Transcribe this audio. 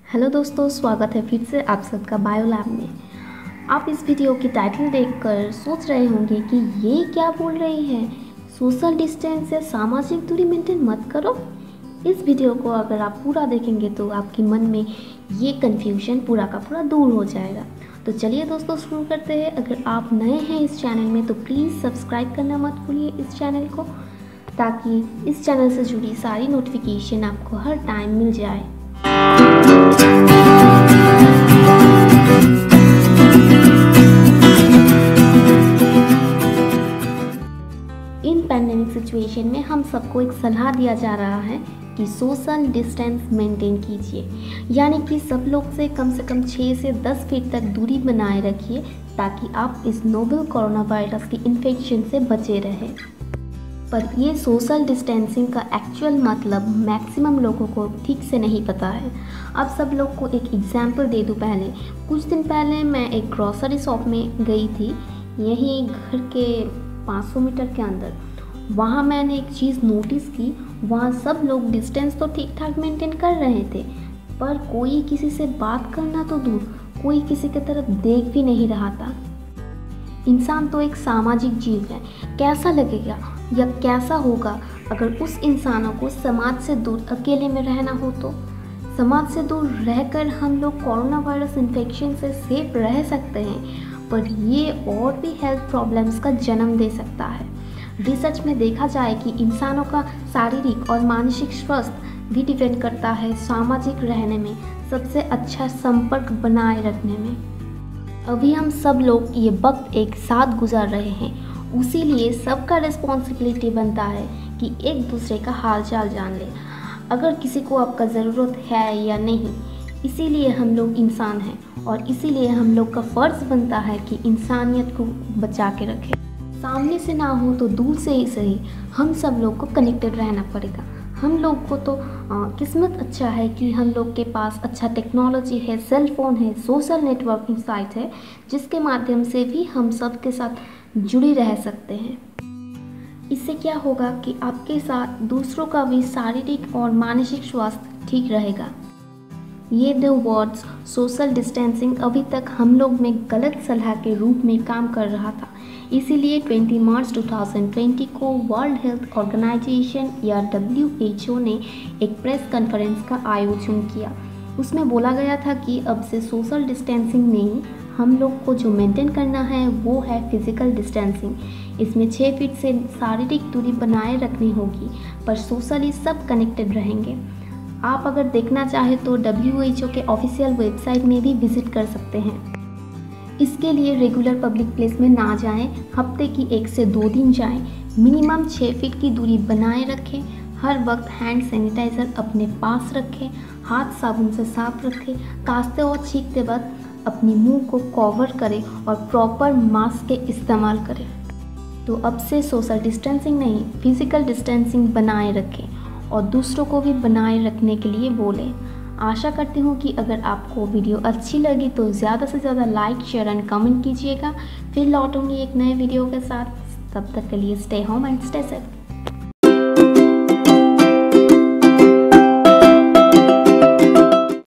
Hello दोस्तों, स्वागत है फिर से आप सबका बायो लैब में। आप इस वीडियो की टाइटल देखकर सोच रहे होंगे कि ये क्या बोल रही है, सोशल डिस्टेंस या सामाजिक दूरी मेंटेन मत करो। इस वीडियो को अगर आप पूरा देखेंगे तो आपके मन में ये कन्फ्यूजन पूरा का पूरा दूर हो जाएगा। तो चलिए दोस्तों शुरू करते हैं। अगर आप नए हैं इस चैनल में तो प्लीज़ सब्सक्राइब करना मत भूलिए इस चैनल को, ताकि इस चैनल से जुड़ी सारी नोटिफिकेशन आपको हर टाइम मिल जाए। इन पैंडेमिक सिचुएशन में हम सबको एक सलाह दिया जा रहा है कि सोशल डिस्टेंस मेंटेन कीजिए, यानी कि सब लोग से कम 6 से 10 फीट तक दूरी बनाए रखिए ताकि आप इस नोवेल कोरोना वायरस की इन्फेक्शन से बचे रहें। पर ये सोशल डिस्टेंसिंग का एक्चुअल मतलब मैक्सिमम लोगों को ठीक से नहीं पता है। अब सब लोग को एक एग्जांपल दे दूँ। कुछ दिन पहले मैं एक ग्रॉसरी शॉप में गई थी, यहीं घर के 500 मीटर के अंदर। वहाँ मैंने एक चीज़ नोटिस की, वहाँ सब लोग डिस्टेंस तो ठीक ठाक मेंटेन कर रहे थे, पर कोई किसी से बात करना तो दूर, कोई किसी की तरफ देख भी नहीं रहा था। इंसान तो एक सामाजिक जीव है। कैसा लगेगा या कैसा होगा अगर उस इंसानों को समाज से दूर अकेले में रहना हो? तो समाज से दूर रहकर हम लोग कोरोना वायरस इन्फेक्शन से सेफ रह सकते हैं, पर ये और भी हेल्थ प्रॉब्लम्स का जन्म दे सकता है। रिसर्च में देखा जाए कि इंसानों का शारीरिक और मानसिक स्वास्थ्य भी डिपेंड करता है सामाजिक रहने में, सबसे अच्छा संपर्क बनाए रखने में। अभी हम सब लोग ये वक्त एक साथ गुजार रहे हैं, उसीलिए सबका रिस्पॉन्सिबिलिटी बनता है कि एक दूसरे का हाल चाल जान ले, अगर किसी को आपका ज़रूरत है या नहीं। इसीलिए हम लोग इंसान हैं और इसीलिए हम लोग का फ़र्ज़ बनता है कि इंसानियत को बचा के रखें। सामने से ना हो तो दूर से ही सही, हम सब लोग को कनेक्टेड रहना पड़ेगा। हम लोग को तो किस्मत अच्छा है कि हम लोग के पास अच्छा टेक्नोलॉजी है, सेल फ़ोन है, सोशल नेटवर्किंग साइट है, जिसके माध्यम से भी हम सब के साथ जुड़ी रह सकते हैं। इससे क्या होगा कि आपके साथ दूसरों का भी शारीरिक और मानसिक स्वास्थ्य ठीक रहेगा। ये 2 वर्ड्स सोशल डिस्टेंसिंग अभी तक हम लोग में गलत सलाह के रूप में काम कर रहा था। इसीलिए 20 मार्च 2020 को वर्ल्ड हेल्थ ऑर्गेनाइजेशन या WHO ने एक प्रेस कॉन्फ्रेंस का आयोजन किया। उसमें बोला गया था कि अब से सोशल डिस्टेंसिंग नहीं, हम लोग को जो मेंटेन करना है वो है फिज़िकल डिस्टेंसिंग। इसमें 6 फीट से शारीरिक दूरी बनाए रखनी होगी, पर सोशली सब कनेक्टेड रहेंगे। आप अगर देखना चाहें तो WHO के ऑफिशियल वेबसाइट में भी विज़िट कर सकते हैं। इसके लिए रेगुलर पब्लिक प्लेस में ना जाएं, हफ्ते की 1 से 2 दिन जाएं, मिनिमम 6 फीट की दूरी बनाए रखें, हर वक्त हैंड सैनिटाइज़र अपने पास रखें, हाथ साबुन से साफ रखें, खांसते और छींकते वक्त अपनी मुंह को कवर करें और प्रॉपर मास्क के इस्तेमाल करें। तो अब से सोशल डिस्टेंसिंग नहीं, फिज़िकल डिस्टेंसिंग बनाए रखें और दूसरों को भी बनाए रखने के लिए बोलें। आशा करती हूँ कि अगर आपको वीडियो अच्छी लगी तो ज़्यादा से ज़्यादा लाइक, शेयर एंड कमेंट कीजिएगा। फिर लौटूंगी एक नए वीडियो के साथ। तब तक के लिए stay home and stay safe.